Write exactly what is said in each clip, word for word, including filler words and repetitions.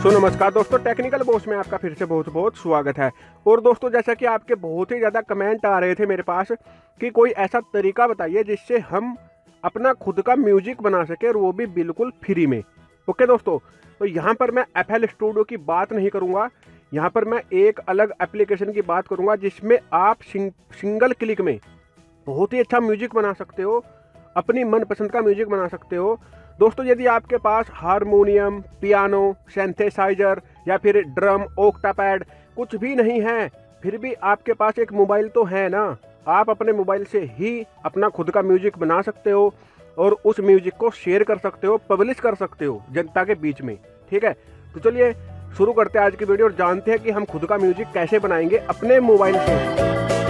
सो so, नमस्कार दोस्तों, technical boss में आपका फिर से बहुत बहुत स्वागत है। और दोस्तों, जैसा कि आपके बहुत ही ज़्यादा कमेंट आ रहे थे मेरे पास कि कोई ऐसा तरीका बताइए जिससे हम अपना खुद का म्यूजिक बना सके और वो भी बिल्कुल फ्री में। ओके दोस्तों, तो यहाँ पर मैं एफ एल स्टूडियो की बात नहीं करूँगा, यहाँ पर मैं एक अलग एप्लीकेशन की बात करूँगा जिसमें आप सिंग, सिंगल क्लिक में बहुत ही अच्छा म्यूजिक बना सकते हो, अपनी मनपसंद का म्यूजिक बना सकते हो। दोस्तों, यदि आपके पास हारमोनियम, पियानो, सिंथेसाइजर या फिर ड्रम, ओक्टापैड कुछ भी नहीं है, फिर भी आपके पास एक मोबाइल तो है ना, आप अपने मोबाइल से ही अपना खुद का म्यूजिक बना सकते हो और उस म्यूजिक को शेयर कर सकते हो, पब्लिश कर सकते हो जनता के बीच में। ठीक है, तो चलिए शुरू करते हैं आज की वीडियो और जानते हैं कि हम खुद का म्यूजिक कैसे बनाएंगे अपने मोबाइल से।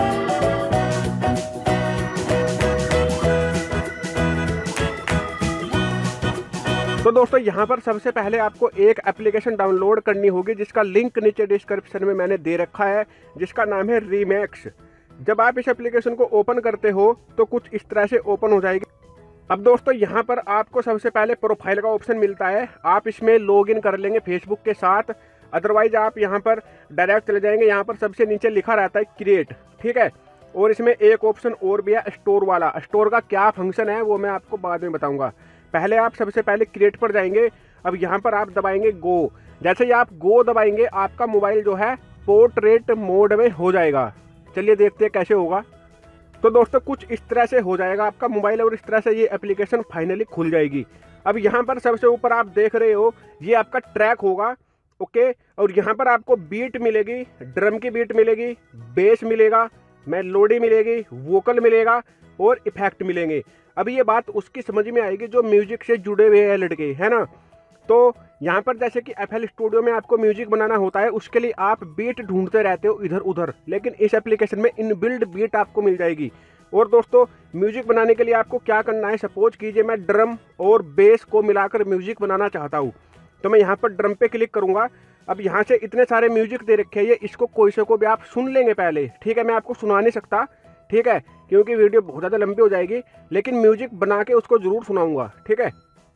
तो दोस्तों, यहाँ पर सबसे पहले आपको एक एप्लीकेशन डाउनलोड करनी होगी जिसका लिंक नीचे डिस्क्रिप्शन में मैंने दे रखा है, जिसका नाम है रीमैक्स। जब आप इस एप्लीकेशन को ओपन करते हो तो कुछ इस तरह से ओपन हो जाएगी। अब दोस्तों, यहाँ पर आपको सबसे पहले प्रोफाइल का ऑप्शन मिलता है, आप इसमें लॉगिन कर लेंगे फेसबुक के साथ। अदरवाइज आप यहाँ पर डायरेक्ट चले जाएंगे, यहाँ पर सबसे नीचे लिखा रहता है क्रिएट। ठीक है, और इसमें एक ऑप्शन और भी है स्टोर वाला। स्टोर का क्या फंक्शन है वो मैं आपको बाद में बताऊँगा। पहले आप सबसे पहले क्रिएट पर जाएंगे। अब यहाँ पर आप दबाएंगे गो। जैसे ही आप गो दबाएंगे आपका मोबाइल जो है पोर्ट्रेट मोड में हो जाएगा। चलिए देखते हैं कैसे होगा। तो दोस्तों, कुछ इस तरह से हो जाएगा आपका मोबाइल और इस तरह से ये एप्लीकेशन फाइनली खुल जाएगी। अब यहाँ पर सबसे ऊपर आप देख रहे हो ये आपका ट्रैक होगा। ओके, और यहाँ पर आपको बीट मिलेगी, ड्रम की बीट मिलेगी, बेस मिलेगा, मेलोडी मिलेगी, वोकल मिलेगा और इफेक्ट मिलेंगे। अब ये बात उसकी समझ में आएगी जो म्यूजिक से जुड़े हुए हैं लड़के, है ना। तो यहाँ पर जैसे कि एफ एल स्टूडियो में आपको म्यूजिक बनाना होता है, उसके लिए आप बीट ढूंढते रहते हो इधर उधर, लेकिन इस एप्लीकेशन में इनबिल्ड बीट आपको मिल जाएगी। और दोस्तों, म्यूजिक बनाने के लिए आपको क्या करना है, सपोज कीजिए मैं ड्रम और बेस को मिलाकर म्यूजिक बनाना चाहता हूँ, तो मैं यहाँ पर ड्रम पे क्लिक करूँगा। अब यहाँ से इतने सारे म्यूजिक दे रखे हैं, ये इसको कोई से को भी आप सुन लेंगे पहले। ठीक है, मैं आपको सुना नहीं सकता, ठीक है, क्योंकि वीडियो बहुत ज़्यादा लंबी हो जाएगी, लेकिन म्यूजिक बना के उसको ज़रूर सुनाऊंगा। ठीक है,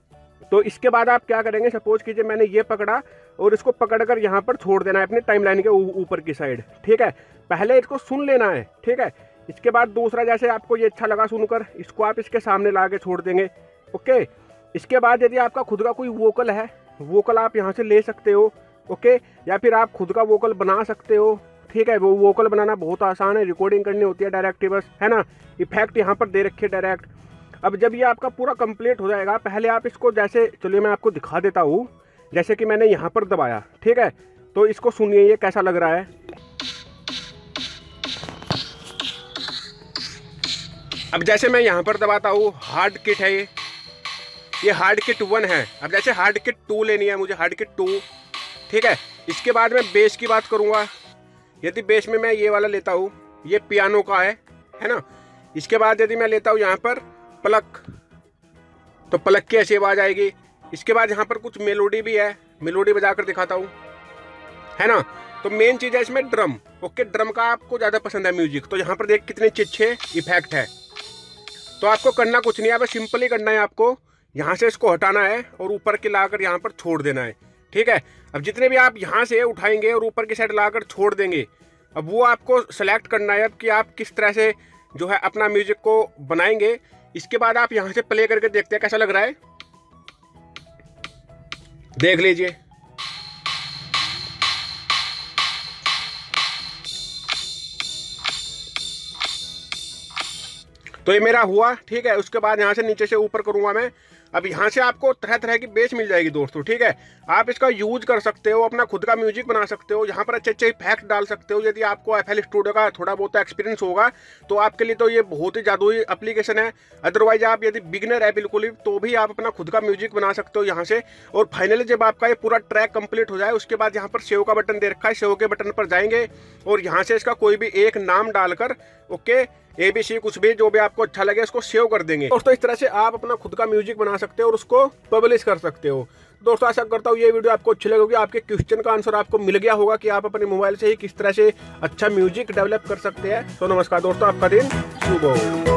तो इसके बाद आप क्या करेंगे, सपोज कीजिए मैंने ये पकड़ा और इसको पकड़कर यहाँ पर छोड़ देना है अपने टाइमलाइन के ऊपर की साइड। ठीक है, पहले इसको सुन लेना है। ठीक है, इसके बाद दूसरा, जैसे आपको ये अच्छा लगा सुनकर, इसको आप इसके सामने ला के छोड़ देंगे। ओके, इसके बाद यदि आपका खुद का कोई वोकल है, वोकल आप यहाँ से ले सकते हो। ओके, या फिर आप खुद का वोकल बना सकते हो। ठीक है, वो वोकल बनाना बहुत आसान है, रिकॉर्डिंग करनी होती है डायरेक्ट बस, है ना। इफेक्ट यहाँ पर दे रखे डायरेक्ट। अब जब ये आपका पूरा कंप्लीट हो जाएगा, पहले आप इसको, जैसे चलिए मैं आपको दिखा देता हूँ, जैसे कि मैंने यहाँ पर दबाया। ठीक है, तो इसको सुनिए ये कैसा लग रहा है। अब जैसे मैं यहाँ पर दबाता हूँ, हार्ड किट है ये ये हार्ड किट वन है। अब जैसे हार्ड किट टू लेनी है मुझे, हार्ड किट टू। ठीक है, इसके बाद मैं बेस की बात करूँगा। यदि बेस में मैं ये वाला लेता हूँ, ये पियानो का है है ना। इसके बाद यदि मैं लेता हूँ यहाँ पर प्लक, तो प्लक की ऐसी आवाज़ आएगी। इसके बाद यहाँ पर कुछ मेलोडी भी है, मेलोडी बजाकर दिखाता हूँ, है ना। तो मेन चीज़ है इसमें ड्रम। ओके, ड्रम का आपको ज़्यादा पसंद है म्यूजिक, तो यहाँ पर देख कितने अच्छे इफेक्ट है। तो आपको करना कुछ नहीं है, बस सिंपल ही करना है। आपको यहाँ से इसको हटाना है और ऊपर के लाकर यहाँ पर छोड़ देना है। ठीक है, अब जितने भी आप यहाँ से उठाएंगे और ऊपर की साइड लाकर छोड़ देंगे, अब वो आपको सेलेक्ट करना है अब कि आप किस तरह से जो है अपना म्यूजिक को बनाएंगे। इसके बाद आप यहाँ से प्ले करके देखते हैं कैसा लग रहा है, देख लीजिए। तो ये मेरा हुआ। ठीक है, उसके बाद यहाँ से नीचे से ऊपर करूँगा मैं। अब यहाँ से आपको तरह तरह की बेस मिल जाएगी दोस्तों। ठीक है, आप इसका यूज कर सकते हो, अपना खुद का म्यूजिक बना सकते हो, यहाँ पर अच्छे अच्छे इफेक्ट डाल सकते हो। यदि आपको एफ एल स्टूडियो का थोड़ा बहुत एक्सपीरियंस होगा तो आपके लिए तो ये बहुत ही जादुई एप्लीकेशन है। अदरवाइज आप यदि बिगिनर है बिल्कुल ही, तो भी आप अपना खुद का म्यूजिक बना सकते हो यहाँ से। और फाइनली जब आपका ये पूरा ट्रैक कंप्लीट हो जाए, उसके बाद यहाँ पर सेव का बटन दे रखा है, सेव के बटन पर जाएंगे और यहाँ से इसका कोई भी एक नाम डालकर, ओके, ए बी सी कुछ भी जो भी आपको अच्छा लगे उसको सेव कर देंगे दोस्तों। इस तरह से आप अपना खुद का म्यूजिक बना सकते हो और उसको पब्लिश कर सकते हो। दोस्तों, आशा करता हूँ ये वीडियो आपको अच्छी लगेगी, आपके क्वेश्चन का आंसर आपको मिल गया होगा कि आप अपने मोबाइल से ही किस तरह से अच्छा म्यूजिक डेवलप कर सकते हैं। तो नमस्कार दोस्तों, आपका दिन शुभ हो।